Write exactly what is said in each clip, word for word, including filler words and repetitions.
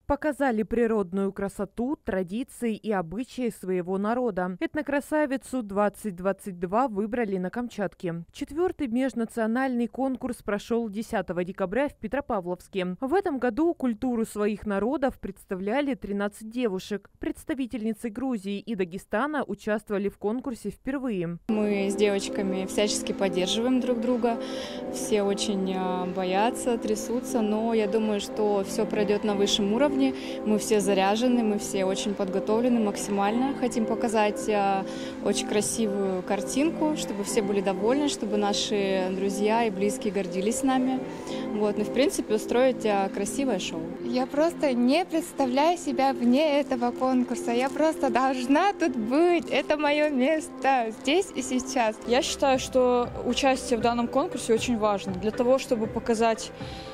Показали природную красоту, традиции и обычаи своего народа. Этнокрасавицу двадцать двадцать два выбрали на Камчатке. Четвертый межнациональный конкурс прошел десятого декабря в Петропавловске. В этом году культуру своих народов представляли тринадцать девушек. Представительницы Грузии и Дагестана участвовали в конкурсе впервые. Мы с девочками всячески поддерживаем друг друга. Все очень боятся, трясутся, но я думаю, что все пройдет на высшем уровне. Мы все заряжены, мы все очень подготовлены максимально. Хотим показать очень красивую картинку, чтобы все были довольны, чтобы наши друзья и близкие гордились нами. Вот. Ну, в принципе, устроить красивое шоу. Я просто не представляю себя вне этого конкурса. Я просто должна тут быть. Это мое место здесь и сейчас. Я считаю, что участие в данном конкурсе очень важно для того, чтобы показать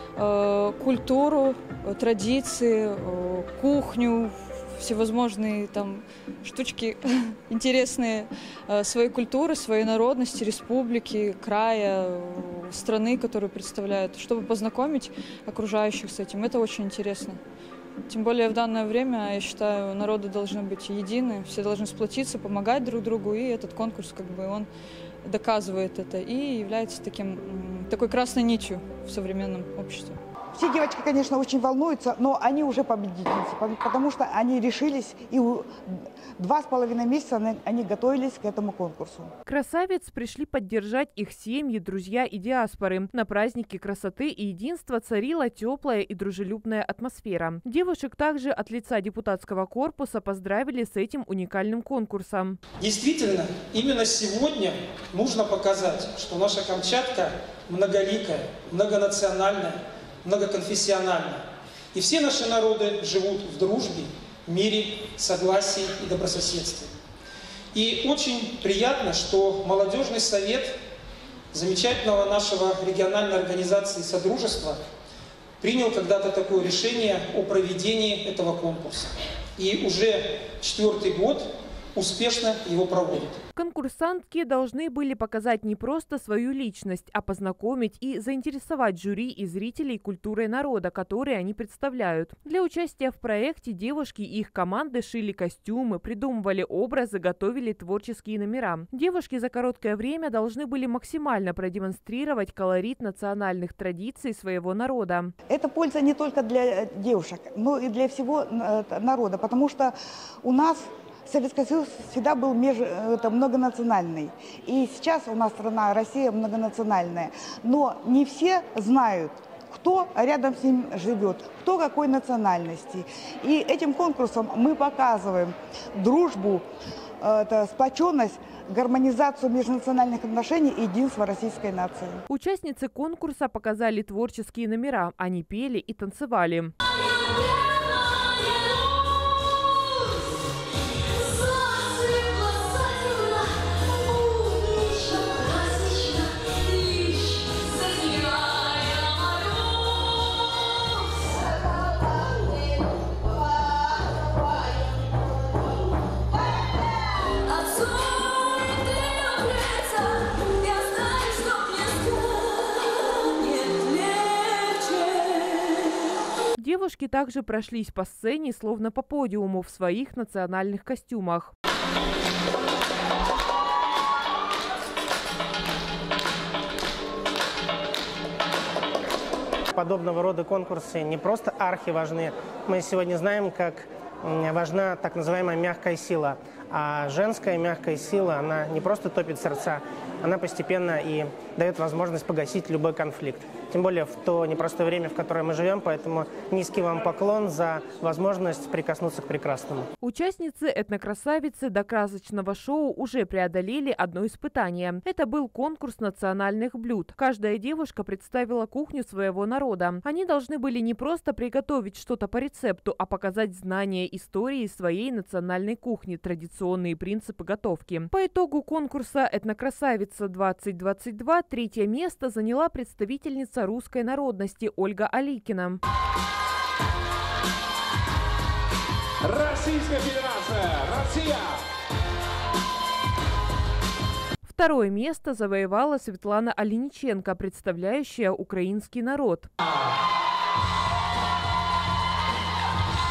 э, культуру, традиции, э, кухню, всевозможные там штучки интересные э, своей культуры, своей народности, республики, края, э, страны, которую представляют, чтобы познакомить окружающих с этим. Это очень интересно. Тем более в данное время, я считаю, народы должны быть едины, все должны сплотиться, помогать друг другу, и этот конкурс, как бы, он доказывает это и является таким, такой красной нитью в современном обществе. Все девочки, конечно, очень волнуются, но они уже победительницы, потому что они решились, и два с половиной месяца они готовились к этому конкурсу. Красавиц пришли поддержать их семьи, друзья и диаспоры. На празднике красоты и единства царила теплая и дружелюбная атмосфера. Девушек также от лица депутатского корпуса поздравили с этим уникальным конкурсом. Действительно, именно сегодня нужно показать, что наша Камчатка многоликая, многонациональная, многоконфессиональна. И все наши народы живут в дружбе, мире, согласии и добрососедстве. И очень приятно, что молодежный совет замечательного нашего региональной организации «Содружество» принял когда-то такое решение о проведении этого конкурса. И уже четвертый год успешно его проводит. Конкурсантки должны были показать не просто свою личность, а познакомить и заинтересовать жюри и зрителей культурой народа, который они представляют. Для участия в проекте девушки и их команды шили костюмы, придумывали образы, готовили творческие номера. Девушки за короткое время должны были максимально продемонстрировать колорит национальных традиций своего народа. Это польза не только для девушек, но и для всего народа, потому что у нас Советский Союз всегда был меж, это, многонациональный. И сейчас у нас страна, Россия, многонациональная. Но не все знают, кто рядом с ним живет, кто какой национальности. И этим конкурсом мы показываем дружбу, это, сплоченность, гармонизацию межнациональных отношений и единство российской нации. Участницы конкурса показали творческие номера. Они пели и танцевали. Девушки также прошлись по сцене, словно по подиуму, в своих национальных костюмах. Подобного рода конкурсы не просто архиважны. Мы сегодня знаем, как важна так называемая мягкая сила. А женская мягкая сила, она не просто топит сердца, она постепенно и дает возможность погасить любой конфликт. Тем более в то непростое время, в которое мы живем, поэтому низкий вам поклон за возможность прикоснуться к прекрасному. Участницы этнокрасавицы до красочного шоу уже преодолели одно испытание. Это был конкурс национальных блюд. Каждая девушка представила кухню своего народа. Они должны были не просто приготовить что-то по рецепту, а показать знания истории своей национальной кухни, традиционные принципы готовки. По итогу конкурса «Этнокрасавица двадцать двадцать два» третье место заняла представительница русской народности Ольга Аликина. Российская Федерация! Россия! Второе место завоевала Светлана Олениченко, представляющая украинский народ.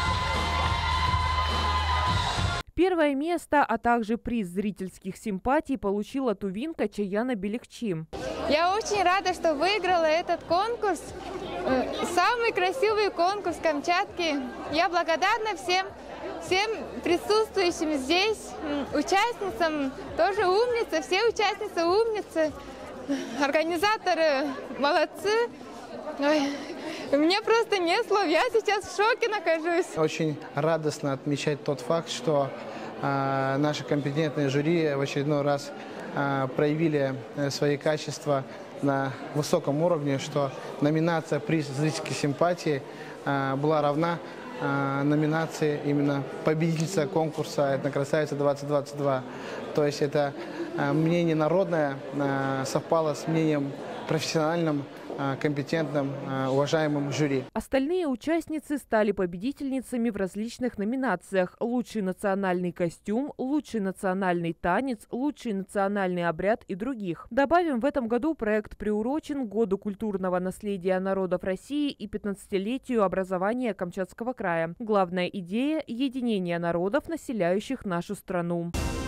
Первое место, а также приз зрительских симпатий получила тувинка Чаяна Беликчи. Я очень рада, что выиграла этот конкурс. Самый красивый конкурс Камчатки. Я благодарна всем, всем присутствующим здесь, участницам, тоже умницы, все участницы умницы, организаторы молодцы. Ой, мне просто нет слов, я сейчас в шоке нахожусь. Очень радостно отмечать тот факт, что э, наши компетентные жюри в очередной раз э, проявили свои качества на высоком уровне, что номинация «Приз зрительской симпатии» э, была равна э, номинации именно победительница конкурса «Этнокрасавица-двадцать двадцать два». То есть это э, мнение народное э, совпало с мнением профессиональным, компетентным, уважаемым жюри. Остальные участницы стали победительницами в различных номинациях: лучший национальный костюм, лучший национальный танец, лучший национальный обряд и других. Добавим, в этом году проект приурочен к Году культурного наследия народов России и пятнадцатилетию образования Камчатского края. Главная идея – единение народов, населяющих нашу страну.